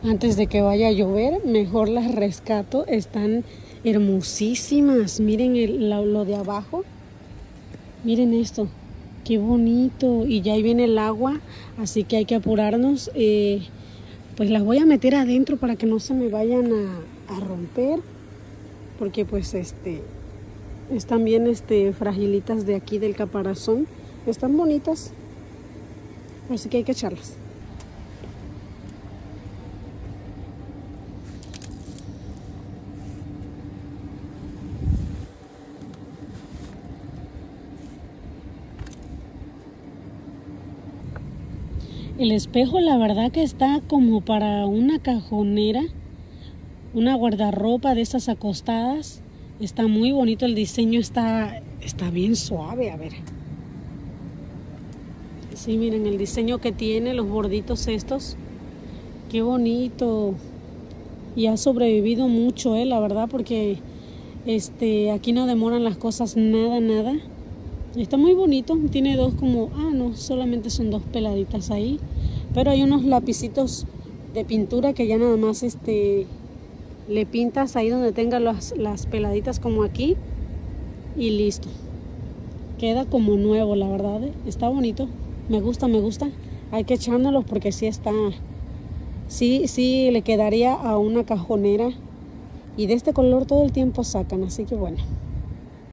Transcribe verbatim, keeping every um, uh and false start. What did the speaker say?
antes de que vaya a llover, mejor las rescato. Están hermosísimas. Miren el, lo, lo de abajo. Miren esto. Qué bonito. Y ya ahí viene el agua, así que hay que apurarnos. Eh, pues las voy a meter adentro para que no se me vayan a, a romper. Porque pues este están bien este, fragilitas de aquí del caparazón. Están bonitas. Así que hay que echarlas. El espejo, la verdad que está como para una cajonera, una guardarropa de esas acostadas. Está muy bonito, el diseño está, está bien suave, a ver. Sí, miren el diseño que tiene, los borditos estos. Qué bonito. Y ha sobrevivido mucho, eh, la verdad, porque este, aquí no demoran las cosas nada, nada. Está muy bonito, tiene dos como, ah no, solamente son dos peladitas ahí, pero hay unos lapicitos de pintura que ya nada más este, le pintas ahí donde tenga las, las peladitas como aquí y listo. Queda como nuevo, la verdad, ¿eh? Está bonito, me gusta, me gusta. Hay que echárnoslos porque sí está, sí, sí le quedaría a una cajonera y de este color todo el tiempo sacan, así que bueno.